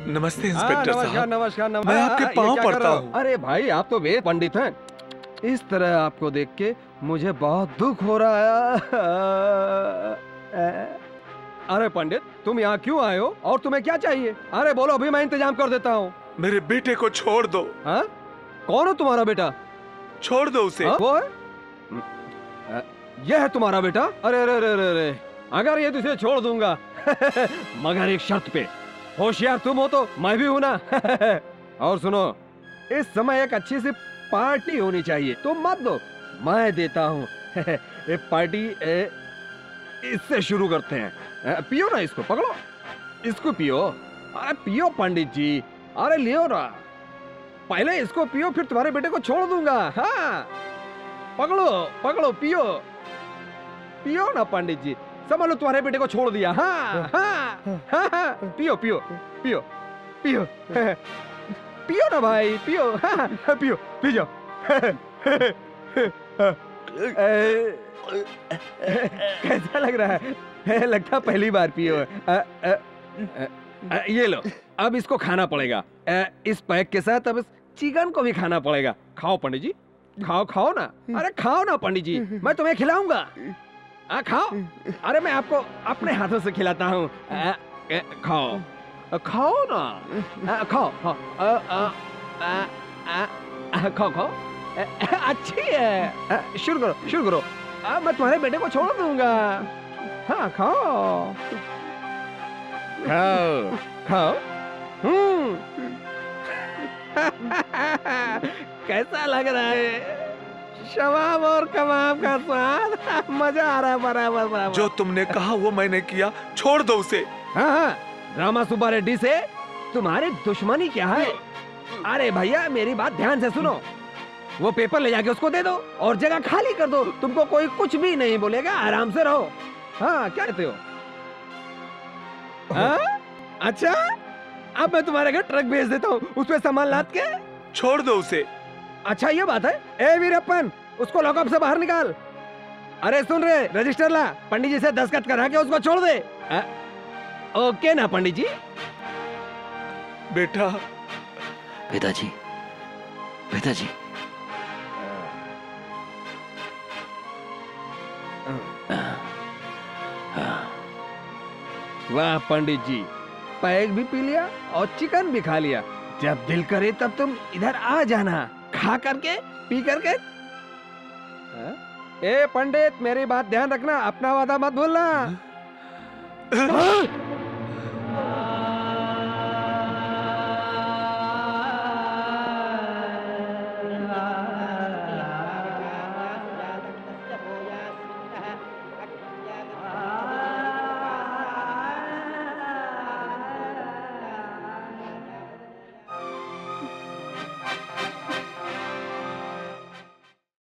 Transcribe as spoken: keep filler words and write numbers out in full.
नमस्ते इंस्पेक्टर नमस्कार साहब। नमस्कार नमस्कार। मैं आपके पाँव पड़ता हूँ। अरे भाई आप तो वेद पंडित हैं। इस तरह आपको देख के मुझे बहुत दुख हो रहा है। अरे पंडित तुम यहाँ क्यों आए हो और तुम्हें क्या चाहिए? अरे बोलो अभी मैं इंतजाम कर देता हूँ। मेरे बेटे को छोड़ दो। हाँ? कौन हो तुम्हारा बेटा? छोड़ दो उसे। हाँ? वो है? यह है तुम्हारा बेटा? अरे अरे अरे अरे अगर ये तुझे छोड़ दूंगा मगर एक शर्त पे। होशियार तुम हो तो मैं भी हूं ना। और सुनो, इस समय एक अच्छी सी पार्टी होनी चाहिए। तुम मत दो, मैं देता हूँ। ये पार्टी ए, इससे शुरू करते हैं। ए, पियो ना इसको, पकड़ो इसको पियो। अरे पियो पंडित जी, अरे लियो ना, पहले इसको पियो फिर तुम्हारे बेटे को छोड़ दूंगा। हाँ पकड़ो पकड़ो, पियो पियो ना पंडित जी, समझ लो तुम्हारे बेटे को छोड़ दिया। हाँ हाँ हाँ हाँ, पियो पियो पियो पियो पियो ना भाई, पियो। हाँ, पियो पी जाओ। कैसा लग रहा है? लगता पहली बार पियो। आ, आ, आ, ये लो, अब इसको खाना पड़ेगा। आ, इस पैक के साथ अब इस चिकन को भी खाना पड़ेगा। खाओ पंडित जी, खाओ खाओ ना। अरे खाओ ना पंडित जी, मैं तुम्हें खिलाऊंगा। आ, खाओ। अरे मैं आपको अपने हाथों से खिलाता हूँ। खाओ खाओ ना। आ, खाओ खाओ आ, आ, आ, आ, आ, खाओ खाओ। अच्छी है। शुरू करो शुरू करो। आ, मैं तुम्हारे बेटे को छोड़ दूंगा। हाँ खाओ खाओ खाओ। हम्म कैसा लग रहा है? शबाब और कबाब का स्वाद, मजा आ रहा है। बराबर बराबर। जो तुमने कहा वो मैंने किया, छोड़ दो उसे। हाँ हाँ, रामा सुब्बा रेड्डी से तुम्हारी दुश्मनी क्या है? अरे भैया मेरी बात ध्यान से सुनो, वो पेपर ले जाके उसको दे दो और जगह खाली कर दो। तुमको कोई कुछ भी नहीं बोलेगा, आराम से रहो। हाँ क्या कहते हो? हाँ? अच्छा अब मैं तुम्हारे घर ट्रक भेज देता हूँ, उसमें सामान लाद के। छोड़ दो उसे। अच्छा ये बात है। ए वीरप्पन, उसको लॉकअप से बाहर निकाल। अरे सुन रहे, रजिस्टर ला, पंडित जी से दस्तखत करा के उसको छोड़ दे। आ, ओके ना पंडित जी? बेटा। पिताजी पिताजी। वाह पंडित जी, पैक भी पी लिया और चिकन भी खा लिया। जब दिल करे तब तुम इधर आ जाना, खा करके पी करके। ए पंडित मेरी बात ध्यान रखना, अपना वादा मत भूलना।